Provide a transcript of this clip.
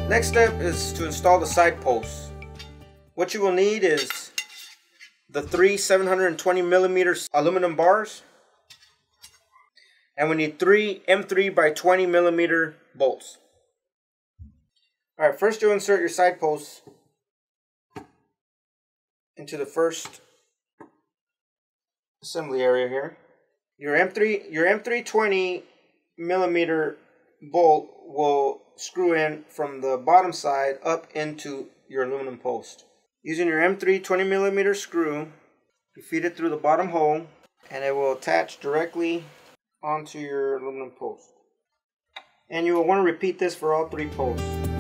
Next step is to install the side posts. What you will need is the three 720mm aluminum bars, and we need three M3 by 20mm bolts. Alright, first you'll insert your side posts into the first assembly area here. Your M3 20mm bolt will screw in from the bottom side up into your aluminum post. Using your M3 20mm screw, you feed it through the bottom hole and it will attach directly onto your aluminum post. And you will want to repeat this for all three posts.